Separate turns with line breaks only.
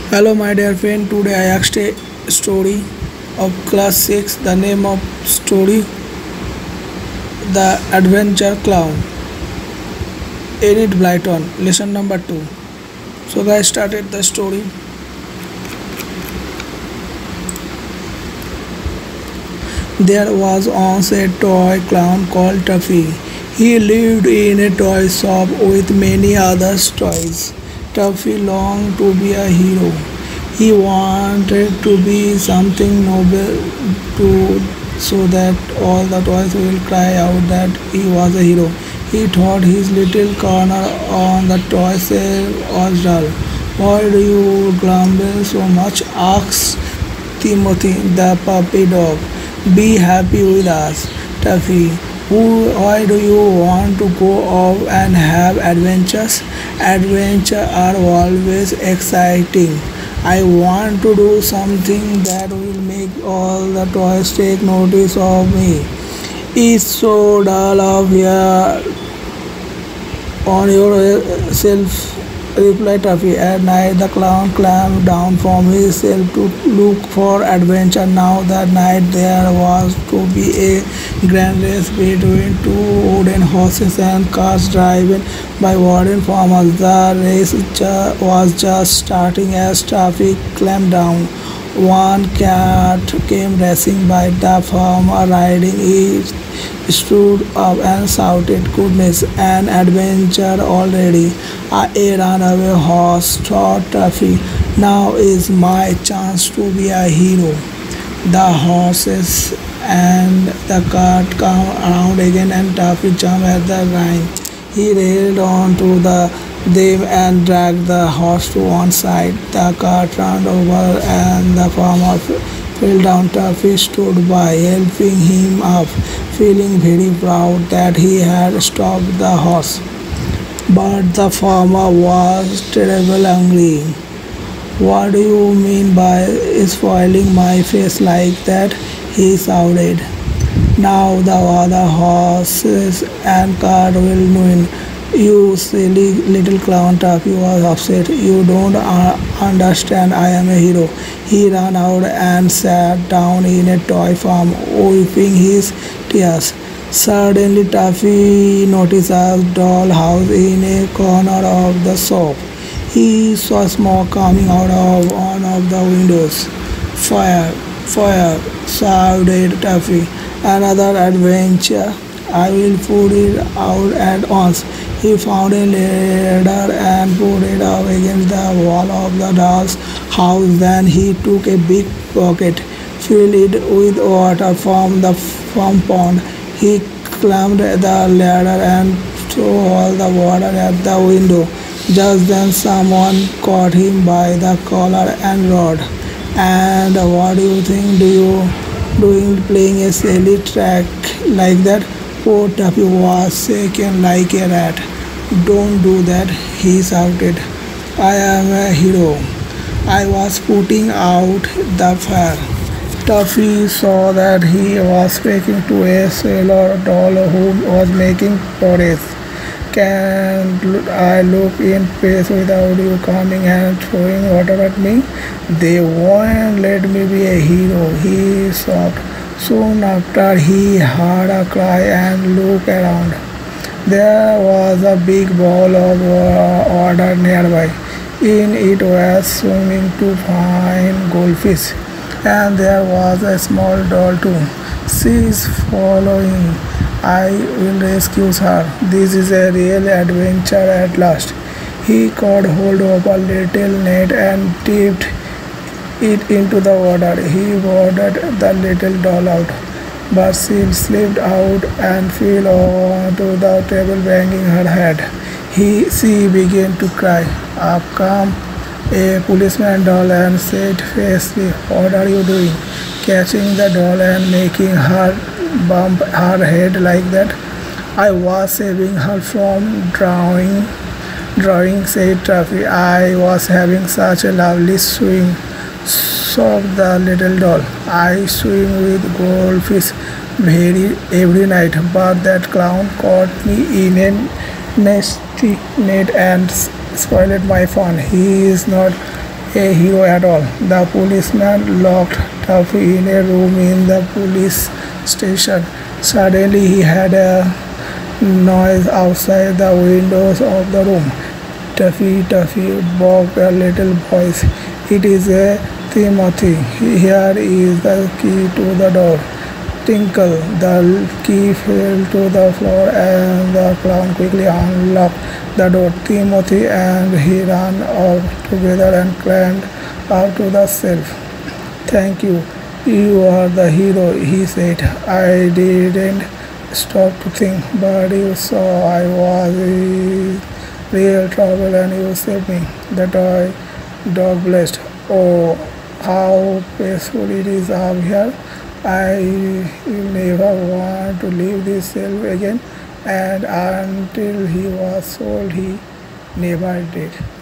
Hello, my dear friend. Today I asked a story of class 6. The name of story The Adventure Clown. Enid Blyton. Lesson number 2. So guys started the story. There was once a toy clown called Tuffy. He lived in a toy shop with many other toys. Tuffy longed to be a hero. He wanted to be something noble to so that all the toys will cry out that he was a hero. He thought his little corner on the toy shelf was dull. Why do you grumble so much? Asked Timothy the puppy dog. Be happy with us, Tuffy. Why do you want to go off and have adventures? Adventures are always exciting. I want to do something that will make all the toys take notice of me. It's so dull up here on yourself, replied Tuffy. At night the clown climbed down from his shelf to look for adventure. Now that night there was to be a grand race between two wooden horses and cars driven by wooden farmers. The race was just starting as traffic climbed down. One cat came racing by. The farmer riding it stood up and shouted, "Goodness, an adventure already! A runaway horse," thought Tuffy. "Now is my chance to be a hero." The horses and the cart come around again and Tuffy jumped at the line. He held on to them and dragged the horse to one side. The cart turned over and the farmer fell down. Tuffy stood by, helping him up, feeling very proud that he had stopped the horse. But the farmer was terribly angry. "What do you mean by spoiling my face like that?" he shouted. "Now the other horses and cart will win." "You silly little clown," Tuffy was upset. "You don't understand. I am a hero." He ran out and sat down in a toy farm, wiping his tears. Suddenly Tuffy noticed a doll house in a corner of the shop. He saw smoke coming out of one of the windows. "Fire! Fire!" shouted Tuffy. "Another adventure! I will put it out at once." He found a ladder and put it up against the wall of the doll's house. Then he took a big bucket, filled it with water from pond. He climbed the ladder and threw all the water at the window. Just then someone caught him by the collar and roared, "And what do you think doing playing a silly trick like that?" Poor Tuffy was shaken like a rat. "Don't do that," he shouted. "I am a hero. I was putting out the fire." Tuffy saw that he was speaking to a sailor doll who was making porridge. "Can I look in peace without you coming and throwing water at me?" "They won't let me be a hero," he sobbed. Soon after he heard a cry and looked around. There was a big bowl of water nearby. In it was swimming two fine goldfish, and there was a small doll too. "She is following. I will rescue her. This is a real adventure at last." He caught hold of a little net and dipped it into the water. He watered the little doll out, but she slipped out and fell onto the table, banging her head. She began to cry. Up came a policeman doll and said fiercely, "What are you doing, catching the doll and making her bump her head like that?" "I was saving her from drowning," said Tuffy. "I was having such a lovely swim," sobbed the little doll. "I swim with goldfish every night, but that clown caught me in a nasty net and spoiled my fun. He is not a hero at all. The policeman locked Tuffy in a room in the police station. Suddenly he had a noise outside the windows of the room. Tuffy, Tuffy, barked a little voice. It is a Timothy. Here is the key to the door. Tinkle. The key fell to the floor and the clown quickly unlocked the door. Timothy and he ran off together and climbed up to the shelf. Thank you. You are the hero, he said. I didn't stop to think, but you saw I was in real trouble and you saved me. The toy dog blessed. Oh, how peaceful it is out here. I never want to leave this cell again. And until he was sold, he never did.